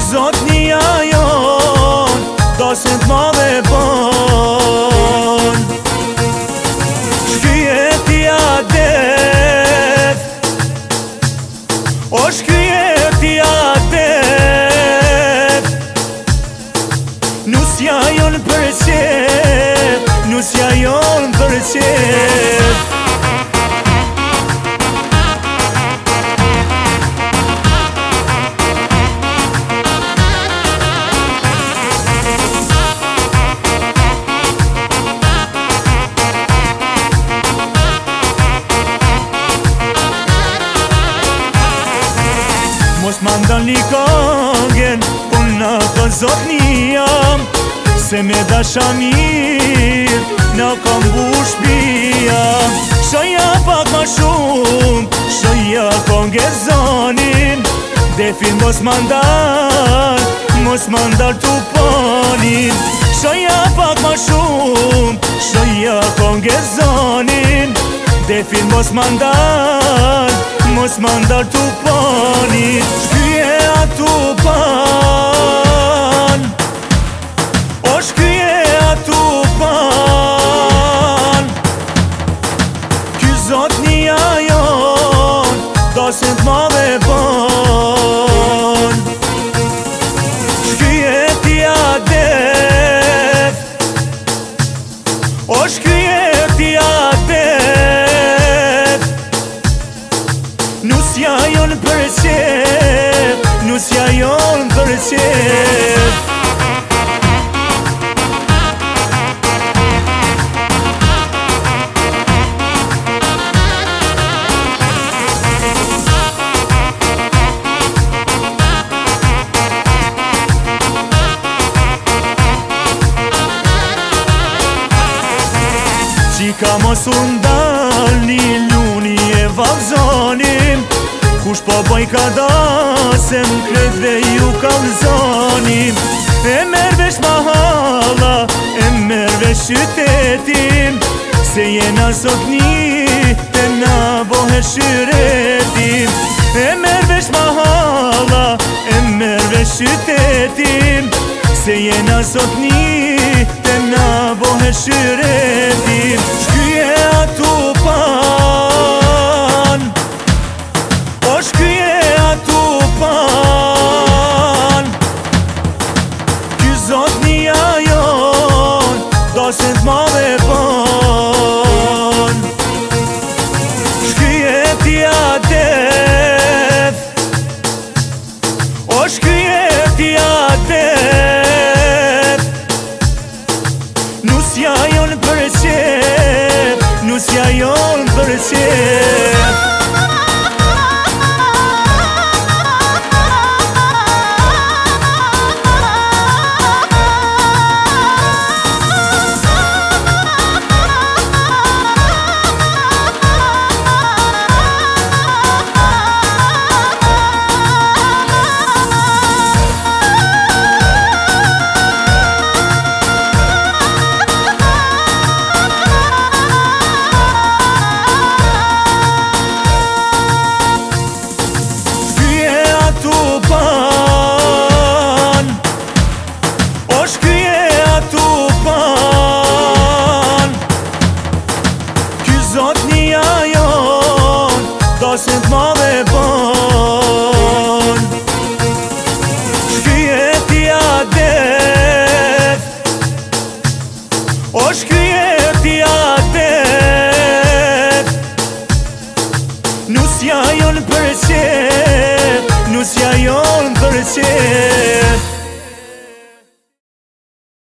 Zotnia jon, dasën t'madhe bon. Shkyetja det, o shkyetja det, nusja jon për qef, nusja jon për qef. Mos ma ndalni këngën, unë në të zotnia, se me dasha mirë në kam bush pia. Shoja pak ma shumë, shoja këngë zonin, defin mos ma ndal t'u ponin. Shoja pak ma shumë, shoja këngë zonin, defin mos ma ndal t'u ponin. Shkyje atu pan, o shkyje atu pan, ky zotnia jon, dasën t'madhe bon. Shkyjetja det, o shkyjetja det, nusja jon për qef, nusja jon për qef. Qika mos undal një luni e valzonim, kush po boj ka dasem kret dhe ju kalzonim. E mervesh mahala, e mervesh qytetin, se jena zotni e na bohe shyretin. E mervesh mahala, e mervesh qytetin, se jena zotni e na bohe shyretin. Shkyje atu pan, o shkyje atu pan, ky zotnia jon, dasën t'madhe bon. Shkyjetja det, o shkyjetja det, nusja jon për qef, nusja jon për qef. Zotnia jon, dasën t'madhe bon. Shkyjetja det, o shkyjetja det, nusja jon për qef, nusja jon për qef.